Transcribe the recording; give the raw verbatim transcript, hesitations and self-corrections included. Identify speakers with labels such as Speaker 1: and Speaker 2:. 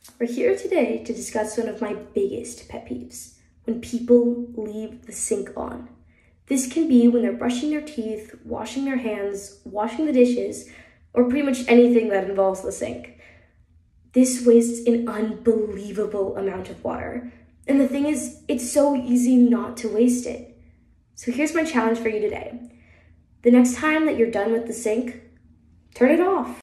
Speaker 1: We're here today to discuss one of my biggest pet peeves, when people leave the sink on. This can be when they're brushing their teeth, washing their hands, washing the dishes, or pretty much anything that involves the sink. This wastes an unbelievable amount of water. And the thing is, it's so easy not to waste it. So here's my challenge for you today. The next time that you're done with the sink, turn it off.